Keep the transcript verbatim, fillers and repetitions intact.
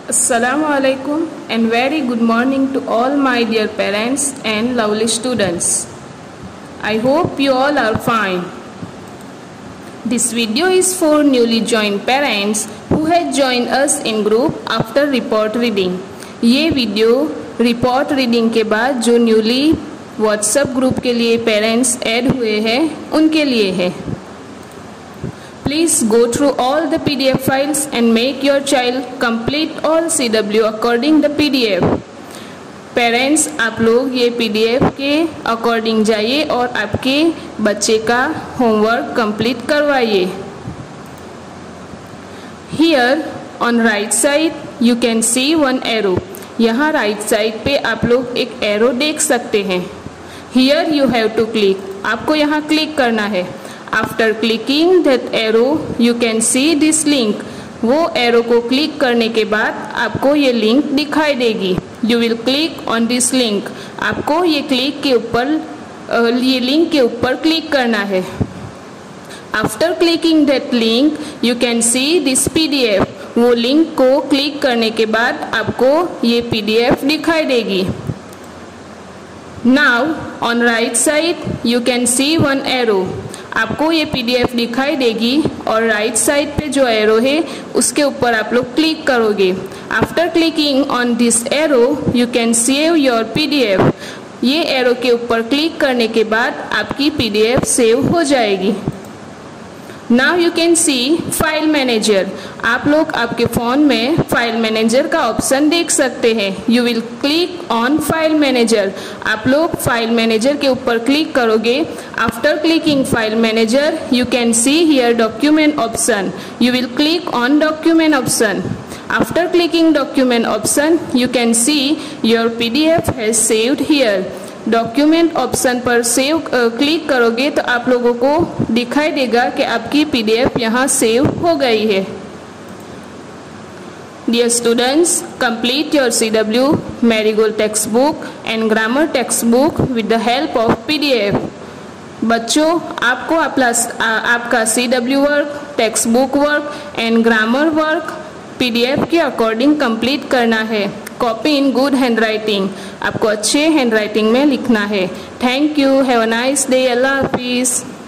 Assalamu alaikum and very good morning to all my dear parents and lovely students. I hope you all are fine. This video is for newly joined parents who had joined us in group after report reading. ये video report reading के बाद जो newly WhatsApp group के लिए parents add हुए हैं उनके लिए है. Please go through all the P D F files and make your child complete all C W according the P D F. Parents आप लोग ये P D F के अकॉर्डिंग जाइए और आपके बच्चे का होमवर्क कंप्लीट करवाइए. Here on right side you can see one arrow. यहाँ राइट साइड पे आप लोग एक एरो देख सकते हैं. Here you have to click. आपको यहाँ क्लिक करना है. After clicking that arrow, you can see this link. वो एरो को क्लिक करने के बाद आपको ये लिंक दिखाई देगी. You will click on this link. आपको ये क्लिक के ऊपर ये लिंक के ऊपर क्लिक करना है. After clicking that link, you can see this P D F. वो लिंक को क्लिक करने के बाद आपको ये P D F दिखाई देगी. Now on right side you can see one arrow. आपको ये P D F दिखाई देगी और राइट साइड पे जो एरो है उसके ऊपर आप लोग क्लिक करोगे. After clicking on this arrow you can save your P D F. ये एरो के ऊपर क्लिक करने के बाद आपकी P D F सेव हो जाएगी. Now you can see file manager. आप लोग आपके फ़ोन में फाइल मैनेजर का ऑप्शन देख सकते हैं. You will click on file manager. आप लोग फाइल मैनेजर के ऊपर क्लिक करोगे. After clicking file manager you can see here document option. You will click on document option. After clicking document option you can see your P D F has saved here. Document option पर save click करोगे तो आप लोगों को दिखाई देगा कि आपकी P D F यहाँ सेव हो गई है. Dear students, complete your C W, Marigold textbook and grammar textbook with the help of P D F. बच्चों आपको अपना आपका C W work, text book work and grammar work P D F के according complete करना है. Copy in good hand writing. आपको अच्छे hand writing में लिखना है. Thank you. Have a nice day. अल्लाह हाफिज़.